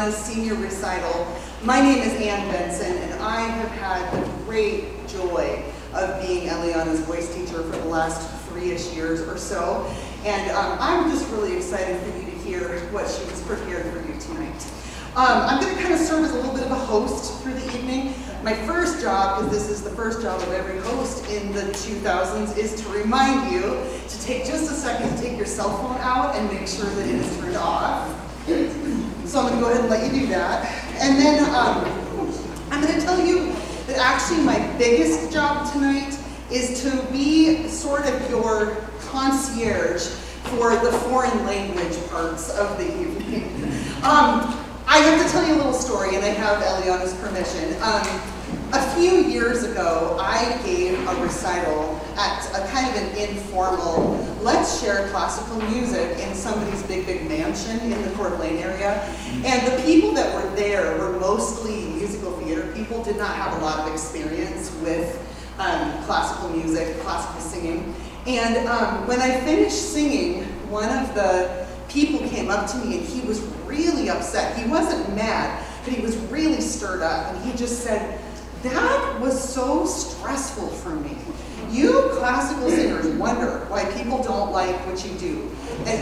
Eliana's senior recital. My name is Ann Benson, and I have had the great joy of being Eliana's voice teacher for the last 3-ish years or so. And I'm just really excited for you to hear what she's prepared for you tonight. I'm going to kind of serve as a little bit of a host through the evening. My first job, because this is the first job of every host in the 2000s, is to remind you to take just a second to take your cell phone out and make sure that it is turned off. So I'm going to go ahead and let you do that. And then I'm going to tell you that actually my biggest job tonight is to be sort of your concierge for the foreign language parts of the evening. I have to tell you a little story, and I have Eliana's permission. A few years ago, I gave a recital at a kind of an informal, let's share classical music in somebody's big mansion in the Coeur d'Alene area. And the people that were there were mostly musical theater people, did not have a lot of experience with classical music, classical singing. And when I finished singing, one of the people came up to me and he was really upset. He wasn't mad, but he was really stirred up. And he just said, "That was so stressful for me. You classical singers wonder why people don't like what you do, and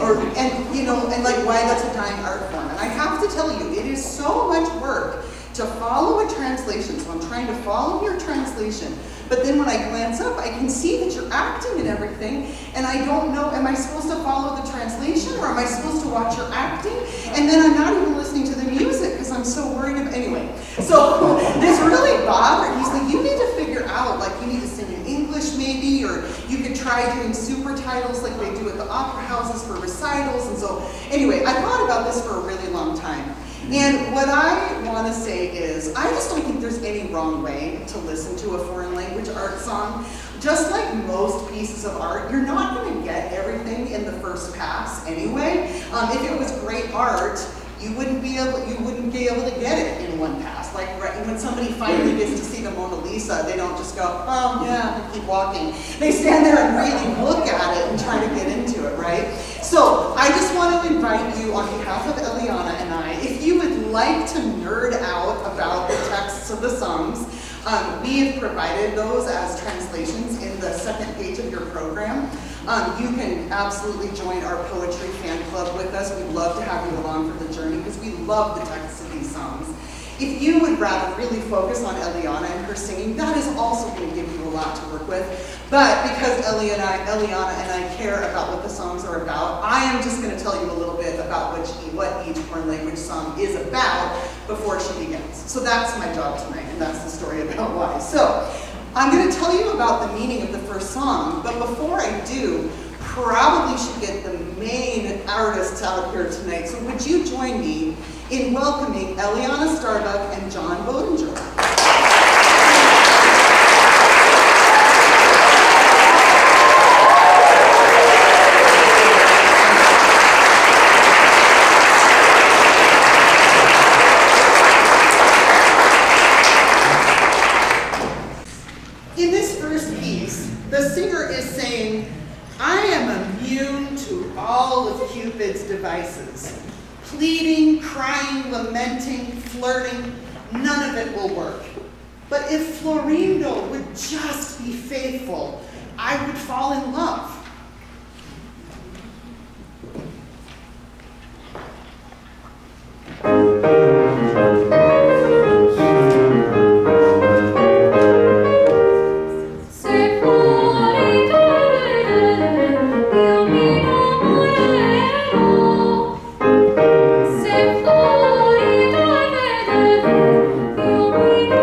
like why that's a dying art form." And I have to tell you, it is so much work to follow a translation. So I'm trying to follow your translation. But then when I glance up, I can see that you're acting and everything, and I don't know, am I supposed to follow the translation, or am I supposed to watch your acting? And then I'm not even listening to the music because I'm so worried about, anyway. So this really bothered. He's like, you need to figure out, like you need to sing in English maybe, or you could try doing super titles like they do at the opera houses for recitals. And so anyway, I thought about this for a really long time. And what I want to say is, I just don't think there's any wrong way to listen to a foreign language art song. Just like most pieces of art, you're not going to get everything in the first pass anyway. If it was great art, you wouldn't be able to get it in one pass. Like when somebody finally gets to see the Mona Lisa, they don't just go, "Oh yeah," and keep walking. They stand there and really look at it and try to get into it, right? So I just want to invite you on behalf of Eliana and I, if you would like to nerd out about the texts of the songs, we have provided those as translations in the second page of your program. You can absolutely join our poetry fan club with us. We'd love to have you along for the journey because we love the texts of these songs. If you would rather really focus on Eliana and her singing, that is also going to give you a lot to work with. But because Eliana and I care about what the songs are about, I am just going to tell you a little bit about what each foreign language song is about before she begins. So that's my job tonight, and that's the story about why. So I'm going to tell you about the meaning of the first song, but before I do, probably should get the main artists out here tonight. So would you join me in welcoming Eliana Starbuck and John Bodinger. In this first piece, the singer is saying, "I am immune to all of Cupid's devices. Pleading, crying, lamenting, flirting, none of it will work. But if Florindo would just be faithful, I would fall in love."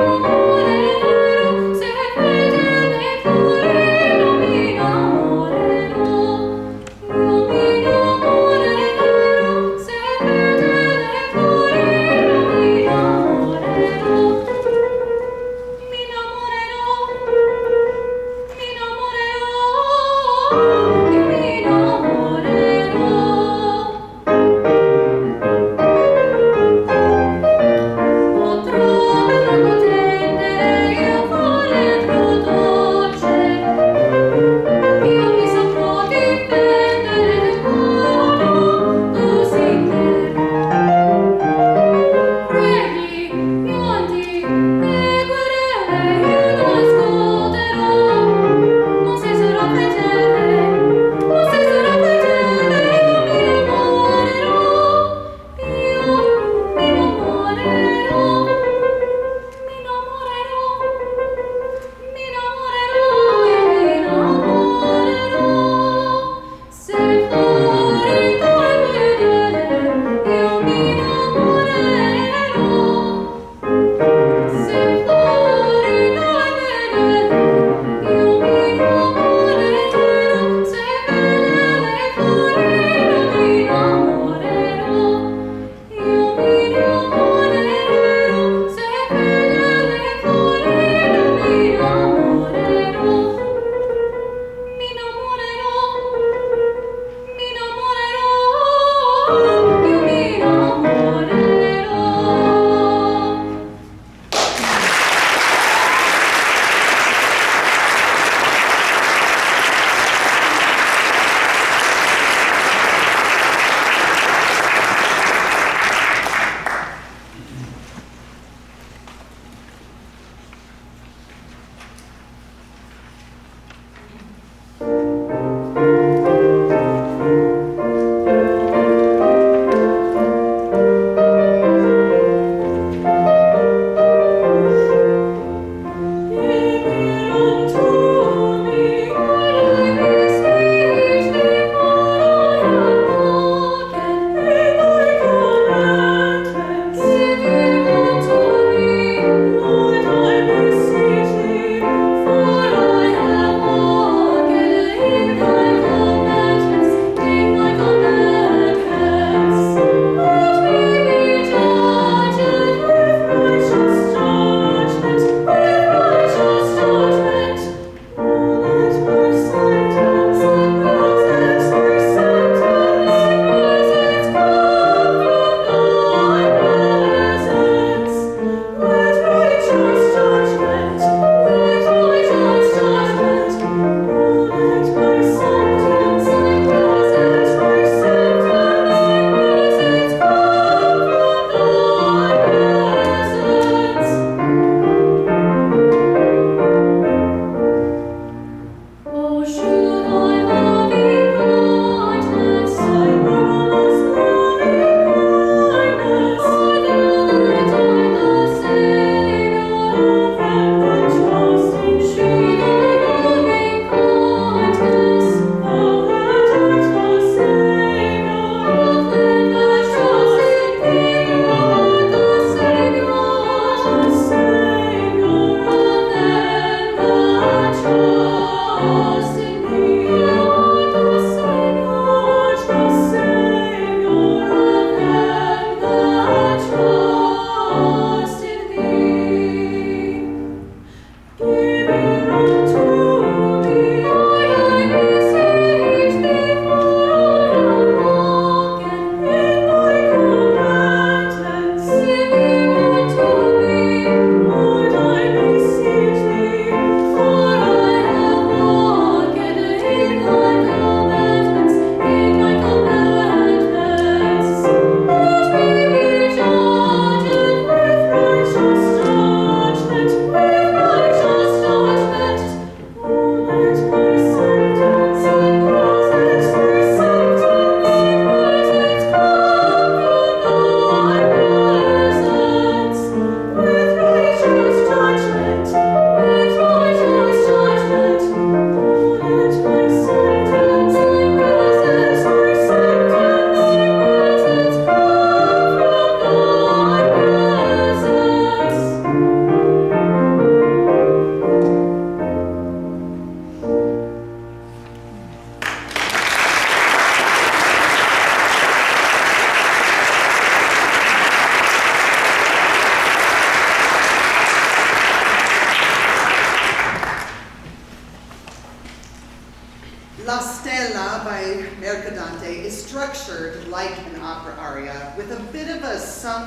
Se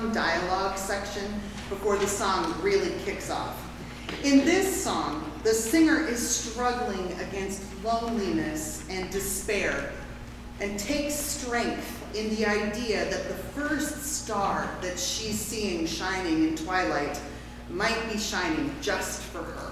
sung dialogue section before the song really kicks off. In this song, the singer is struggling against loneliness and despair and takes strength in the idea that the first star that she's seeing shining in twilight might be shining just for her.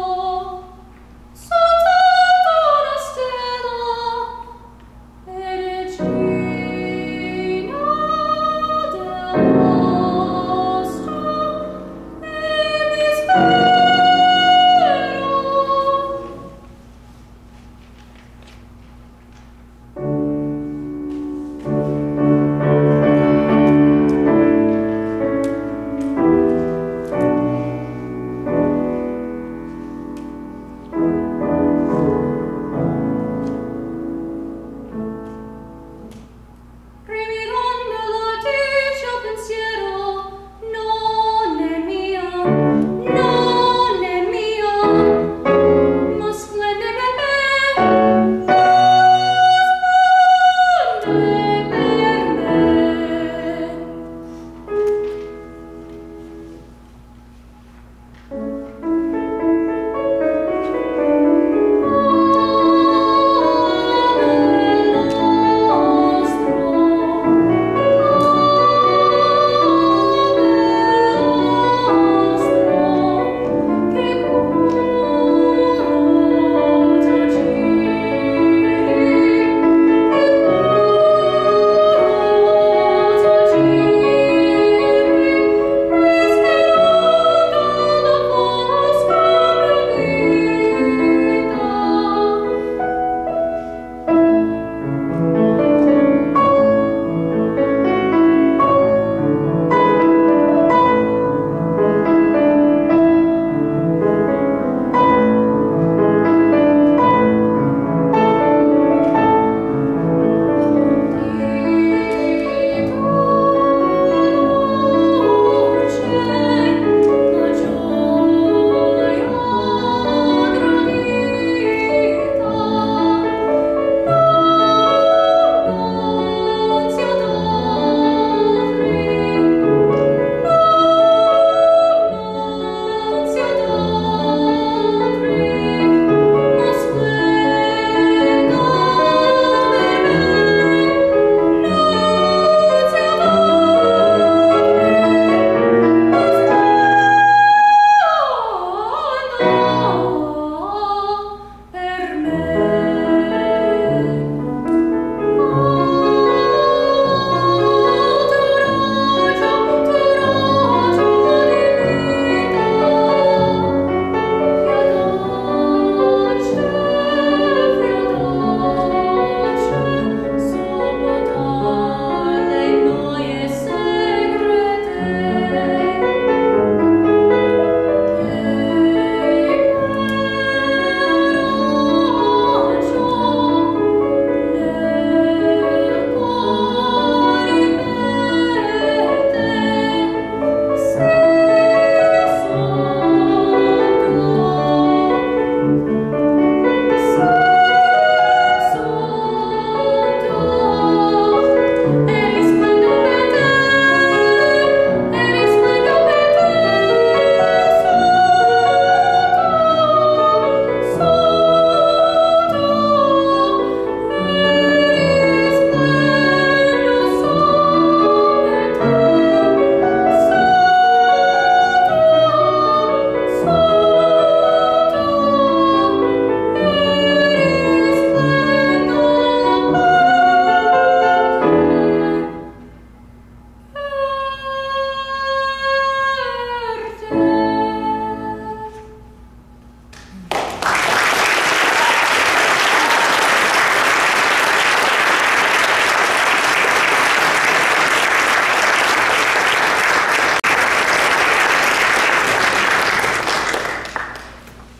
Ere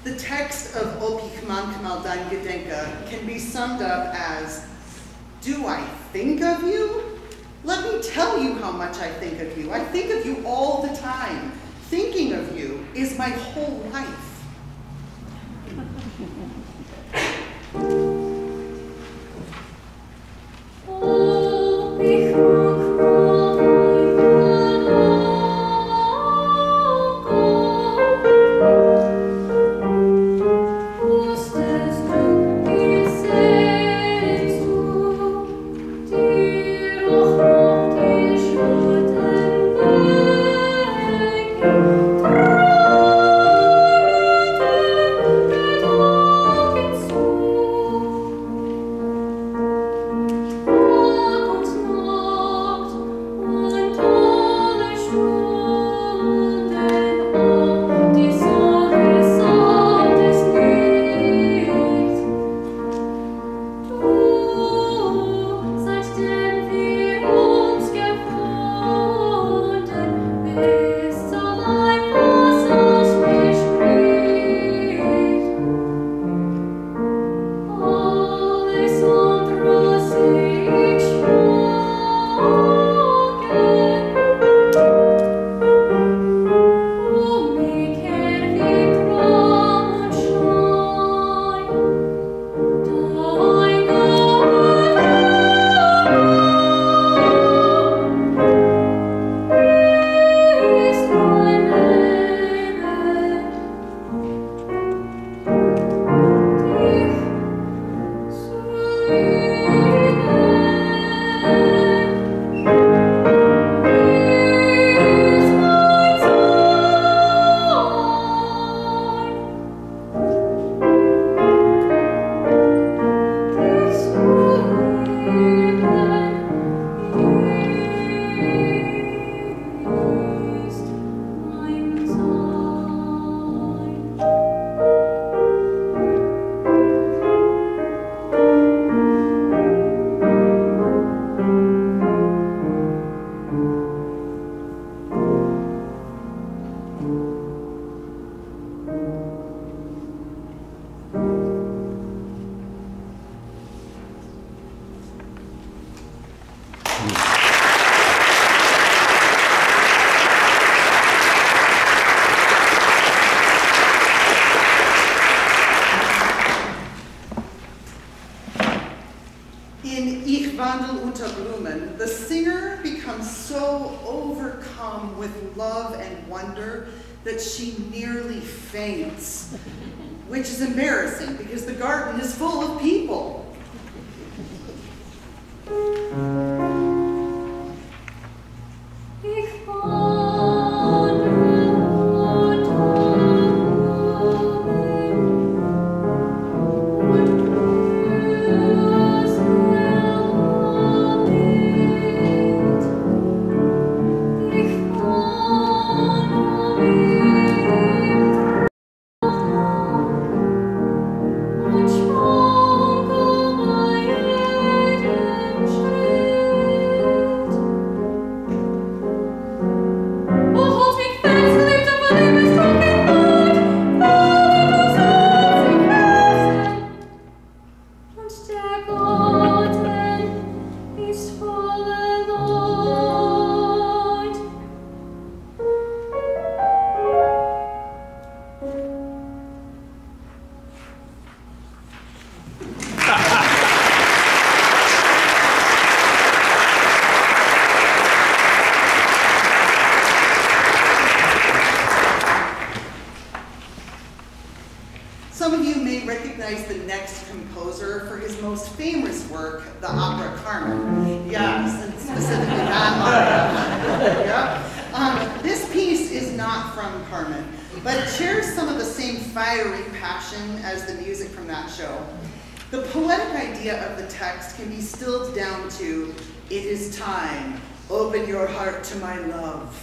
The text of Op ich manchmal dein Gedenke can be summed up as, do I think of you? Let me tell you how much I think of you. I think of you all the time. Thinking of you is my whole life. The singer becomes so overcome with love and wonder that she nearly faints, which is embarrassing because the garden is full of people. Some of you may recognize the next composer for his most famous work, the opera Carmen. Yes, and specifically that aria. This piece is not from Carmen, but it shares some of the same fiery passion as the music from that show. The poetic idea of the text can be distilled down to, "It is time, open your heart to my love."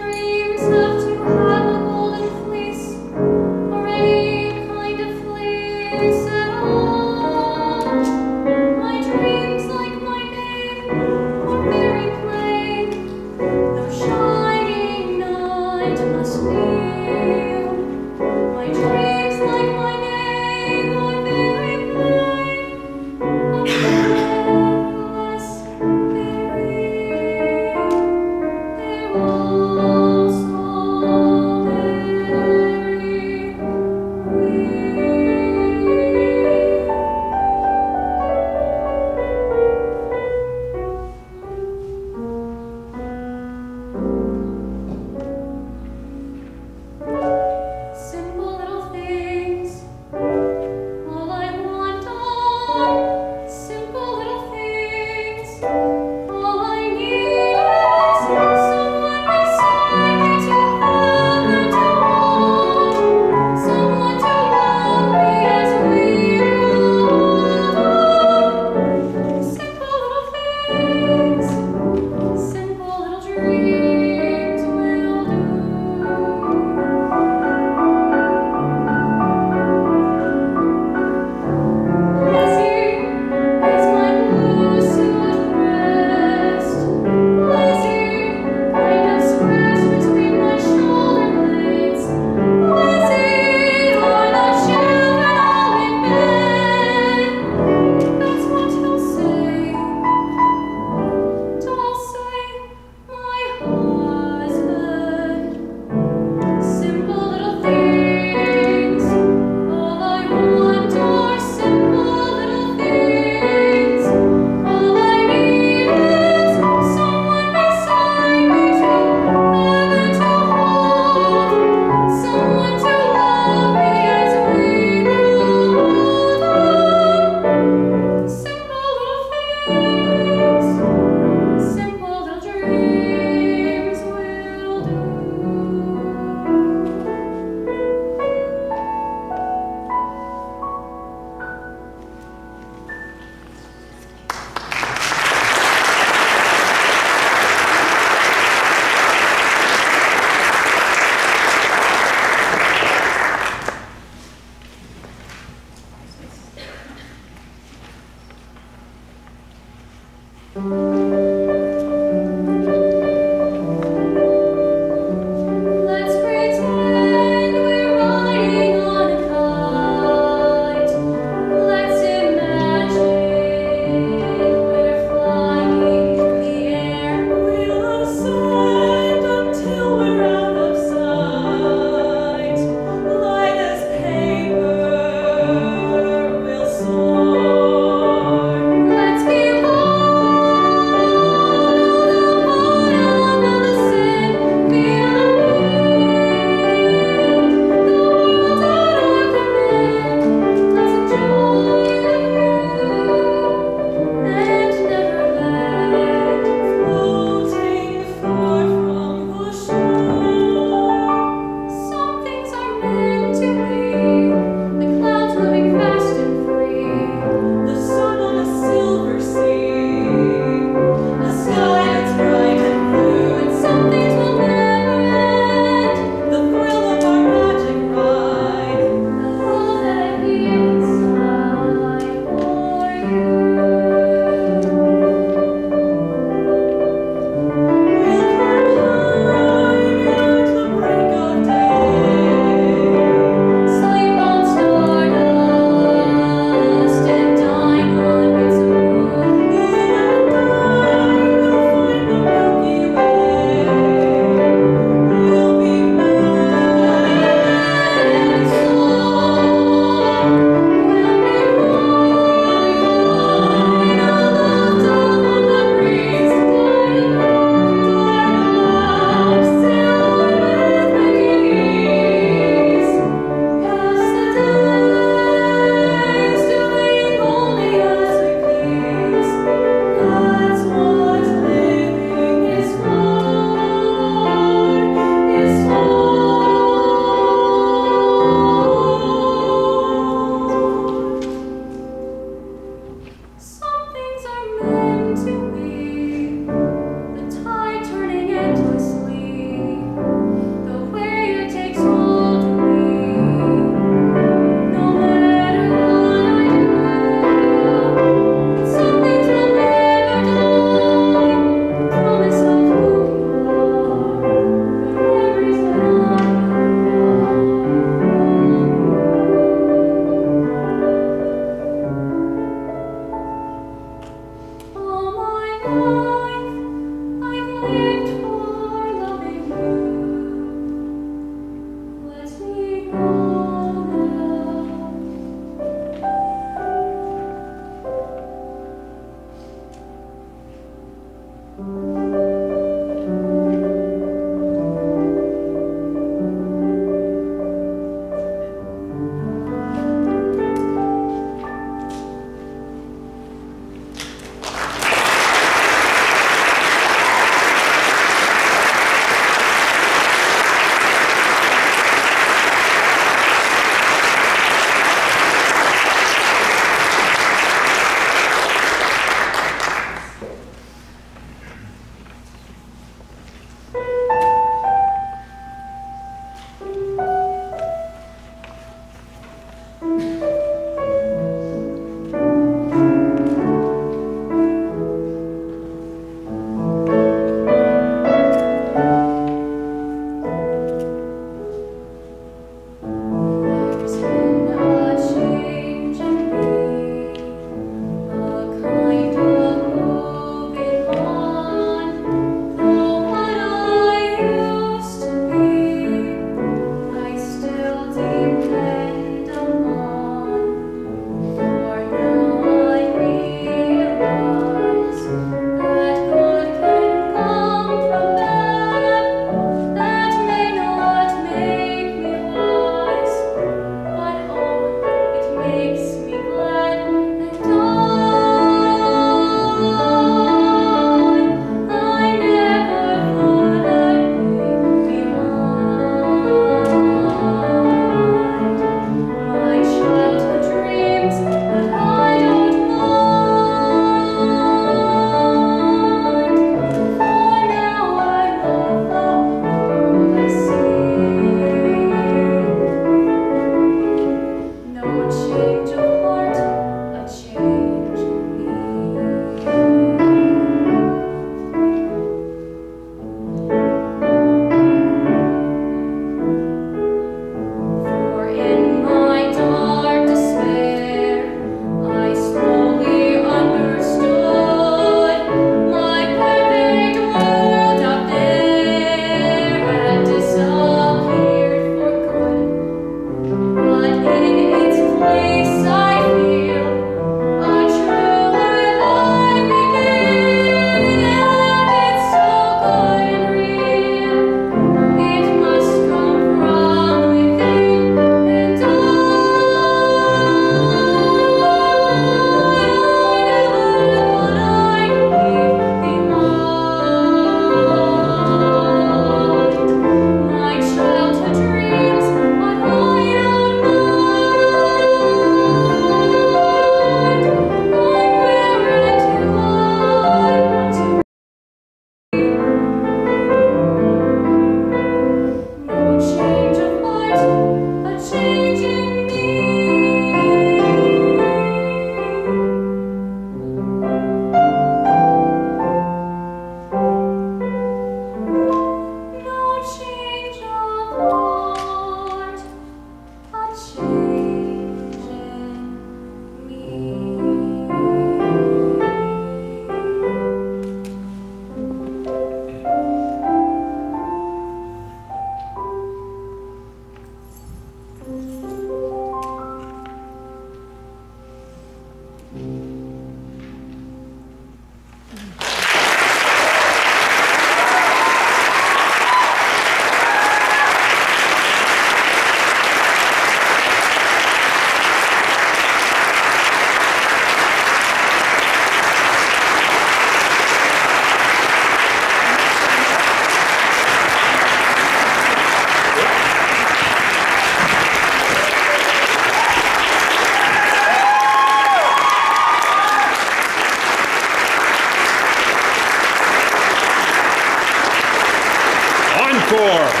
encore.